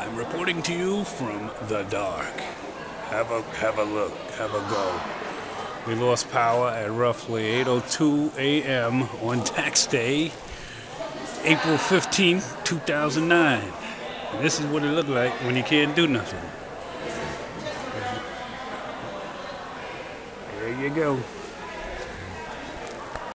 I'm reporting to you from the dark. Have a look, have a go. We lost power at roughly 8:02 a.m. on tax day, April 15th, 2009. And this is what it looked like when you can't do nothing. There you go.